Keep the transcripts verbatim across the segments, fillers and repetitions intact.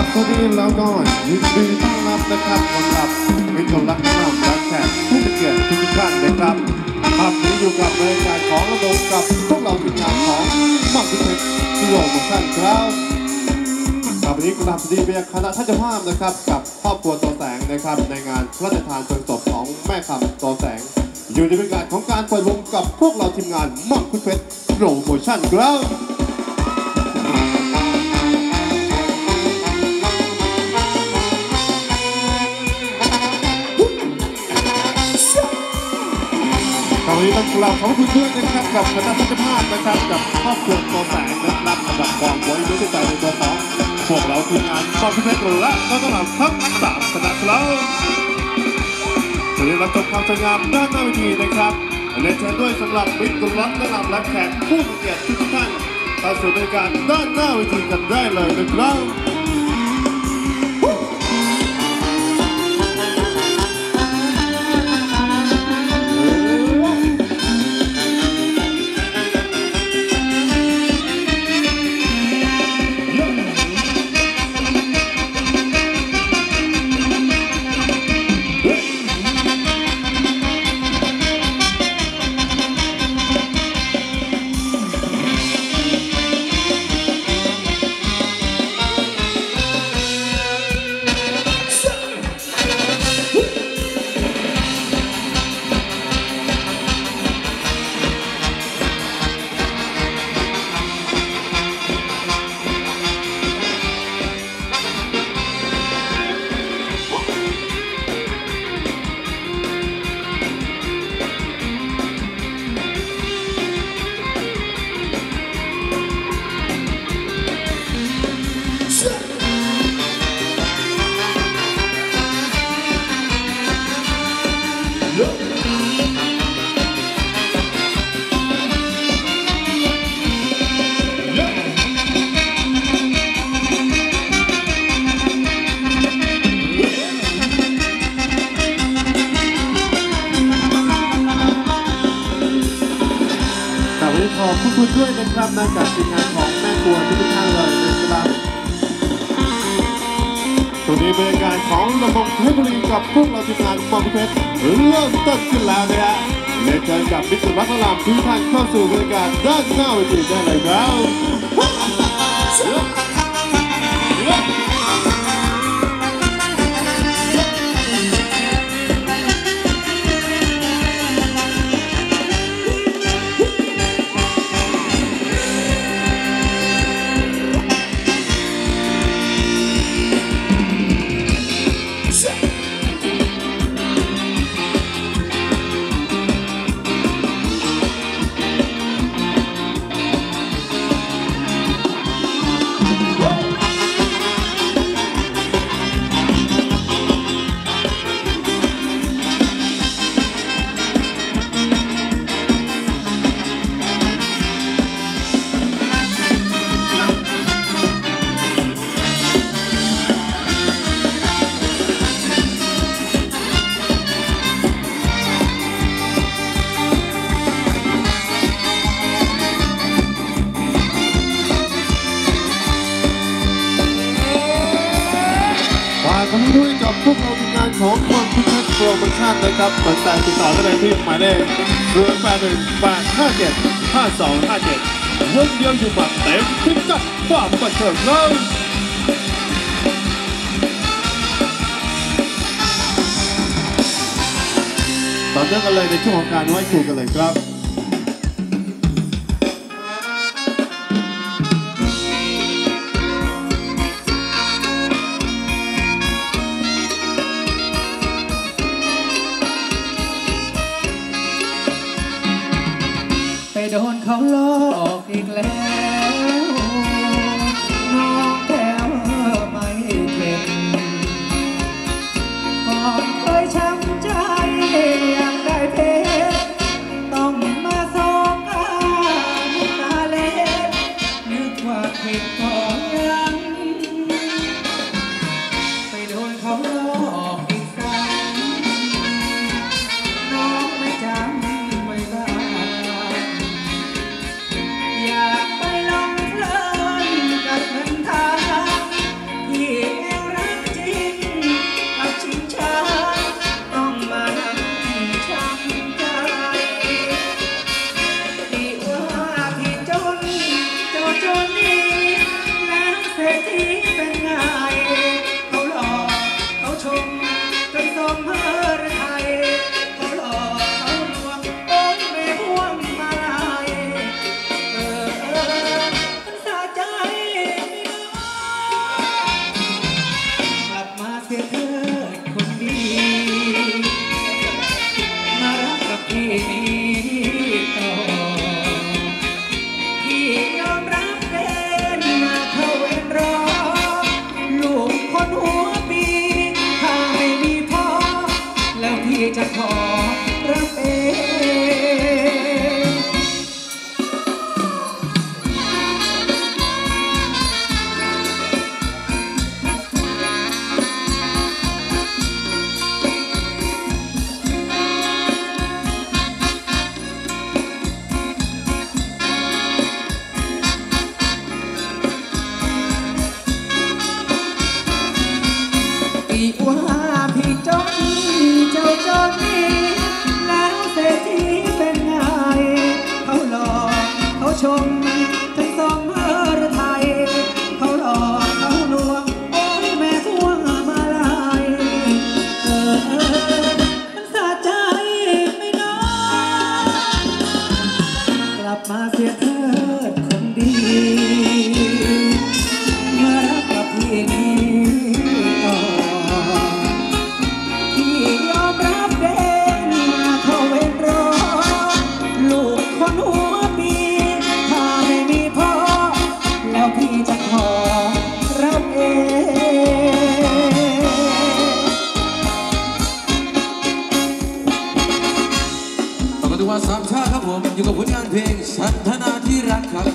สวัสดีแล้วก็ยินดีต้อนรับนะครับสำหรับมิตรรักน้ำรักแขกผู้มีเกียรติทุกท่านนะครับภาพนี้อยู่กับบรรยากาศของระบบกับพวกเราทีมงานของมังคุดเพชรที่โลกของท่านครับครับวันนี้กราบสวัสดีไปยังคณะท่านเจ้าภาพนะครับกับครอบครัวตัวแสงนะครับในงานพระราชทานเพลิงศพของแม่คำตัวแสงอยู่ในบรรยากาศของการเปิดวงกับพวกเราทีมงานมังคุดเพชรโปรโมชั่นครับวันนี้ต้องกราบขอบคุณด้วยนะครับกับคณะท่านเจ้าภาพนะครับกับครอบครัวตัวแสงนะครับสำหรับความไว้เนื้อใจในตัวของพวกเราทีมงานมังคุดเพชรและก็ต้องรับทั้งสามคณะครับวันนี้เราจบความสวยงามด้านหน้าเวทีนะครับเรียนเชิญด้วยสำหรับมิตรรักและนำและแขกผู้มีเกียรติทุกท่านเข้าสู่บรรยากาศด้านหน้าเวทีกันได้เลยนะครับขอบคุณด้วยนะครับในการทีมงานของแม่ครัวทุกท่านเลยนะครับตัวนี้เป็นการของระบบเพชรบุรีกับพวกเราทีมงานมังคุดเพชรเริ่มต้นขึ้นแล้วนะฮะเรียนเชิญกับมิตรรักและนำทุกท่านเข้าสู่บรรยากาศด้านหน้าเวทีได้เลยครับขอบคุณด้วยกับพวกเราทีมงานของมังคุดเพชรโปรโมชั่นนะครับสนใจติดต่อได้เลยที่หมายเลขศูนย์แปดหนึ่งแปดห้าเจ็ดห้าสองห้าเจ็ดวงเดียวอยู่แบบเต็มพิกัดความบันเทิงเลยต่อเนื่องกันเลยในช่วงของการไหว้ครูกันเลยครับโดนเขาหลอกอีกแล้วน้องแก้วไม่เข็ดก่อนเคยช้ำใจอยากได้เพชรต้องมาสองกาน้ำตาเล็ดนึกว่าผิดก็ยังไปโดนเขาหลอกอีกครั้งน้องไม่จำไม่ได้อยากว่าพี่จนเจ้าจนนี้แล้วเศรษฐีเป็นไงเขาหลอกเขาชมทั้งสองเออไทยเขาหลอกเขาลวงโอ้ยแม่ทวงมาลายเออเออมันสะใจไม่น้อยกลับมาเสียเถิดคนดีมารักกับพี่นี้ต่อพี่ยอมรับเด่นเขาเว้นรอลูกคนหัวปีถ้าไม่มีพ่อแล้วพี่จะขอรับเองต่อกันด้วยสามชาครับผมอยู่กับผลงานเพลงสันทนาที่รักครับ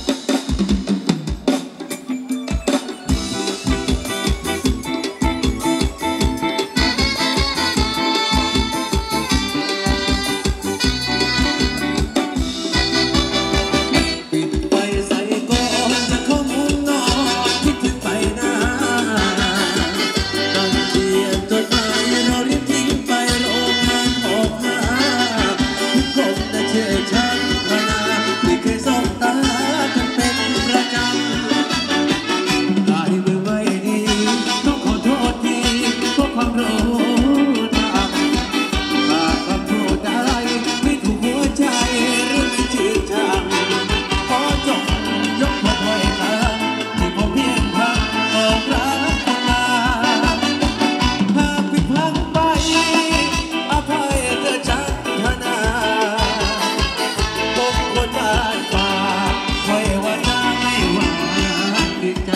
ปิดไฟใส่ก่อนจะเข้ามุ้งนอนคิดถึงไปนะนั่งเขียนจดหมายเรารีบทิ้งไปโรงงานออกหาทุกคนน่ะเชื่อฉันพนาที่เคยสบตากันเป็นประจำได้มือไม่ดีต้องขอโทษทีเพราะความรู้ทำหากคำพูดใดไม่ถูกหัวใจหรือไม่จริงจังขอจงยกโทษให้เธอที่ผมเพียงพังออกรักกันมาหากผิดพลั้งไปอภัยเถิดฉันธนาผมคนบ้านป่าคอยว่าน้าไม่หวานดีใจ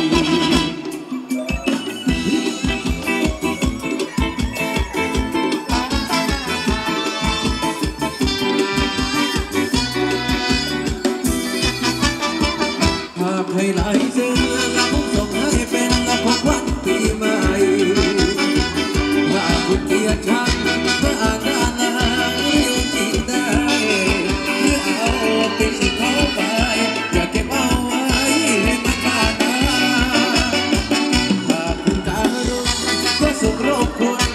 ภาพให้หลายเสื้อแล้วผมส่งให้เป็นละของขวัญปีใหม่ถ้าคุณเกลียดฉันเมื่ออ่านด้านหลังอยู่ที่ใดหรือเอาไปสิเขาไปอย่าเก็บเอาไว้ให้มันขาดตาถ้าคุณการุณก็สุขรบกวน